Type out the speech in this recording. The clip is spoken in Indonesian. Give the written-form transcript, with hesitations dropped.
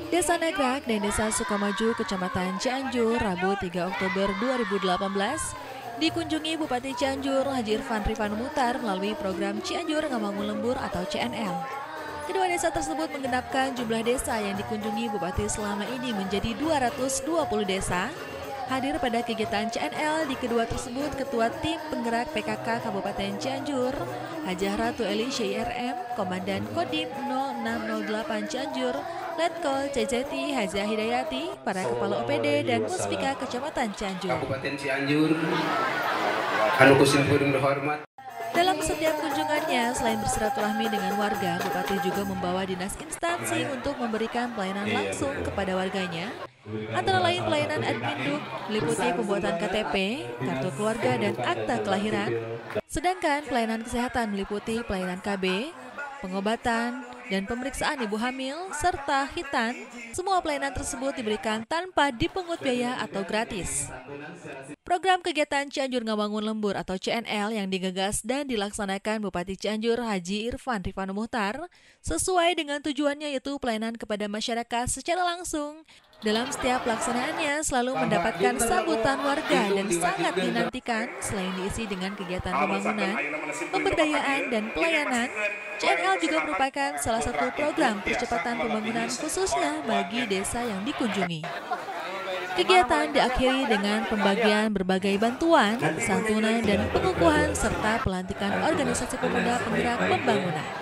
Desa Nagrak dan Desa Sukamaju, Kecamatan Cianjur, Rabu 3 Oktober 2018, dikunjungi Bupati Cianjur Haji Irfan Rifan Muhtar melalui program Cianjur Ngawangun Lembur atau CNL. Kedua desa tersebut menggenapkan jumlah desa yang dikunjungi Bupati selama ini menjadi 220 desa. Hadir pada kegiatan CNL di kedua tersebut Ketua Tim Penggerak PKK Kabupaten Cianjur, Hajah Ratu Eli CIRM, Komandan Kodim 0608 Cianjur, Letkol CJT Hajah Hidayati, para Kepala OPD dan Muspika Kecamatan Cianjur. Kabupaten Cianjur, anu kusimpuring hormat. Dalam setiap kunjungannya, selain bersilaturahmi dengan warga, Bupati juga membawa dinas instansi untuk memberikan pelayanan langsung kepada warganya. Antara lain pelayanan adminduk, meliputi pembuatan KTP, kartu keluarga, dan akta kelahiran. Sedangkan pelayanan kesehatan meliputi pelayanan KB, pengobatan, dan pemeriksaan ibu hamil, serta hitan. Semua pelayanan tersebut diberikan tanpa dipungut biaya atau gratis. Program kegiatan Cianjur Ngawangun Lembur atau CNL yang digagas dan dilaksanakan Bupati Cianjur Haji Irfan Rifan Muhtar sesuai dengan tujuannya, yaitu pelayanan kepada masyarakat secara langsung. Dalam setiap pelaksanaannya selalu mendapatkan sambutan warga dan sangat dinantikan. Selain diisi dengan kegiatan pembangunan, pemberdayaan, dan pelayanan, CNL juga merupakan salah satu program percepatan pembangunan khususnya bagi desa yang dikunjungi. Kegiatan diakhiri dengan pembagian berbagai bantuan, santunan, dan pengukuhan serta pelantikan organisasi pemuda penggerak pembangunan.